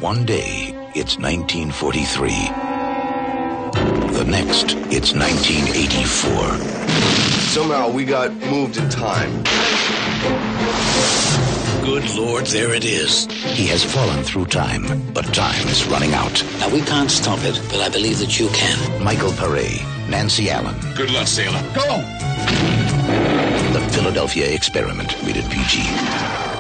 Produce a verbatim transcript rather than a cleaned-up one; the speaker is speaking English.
One day, it's nineteen forty-three. The next, it's nineteen eighty-four. Somehow we got moved in time. Good Lord, there it is. He has fallen through time, but time is running out. Now, we can't stop it, but I believe that you can. Michael Pare, Nancy Allen. Good luck, sailor. Go! The Philadelphia Experiment, rated P G.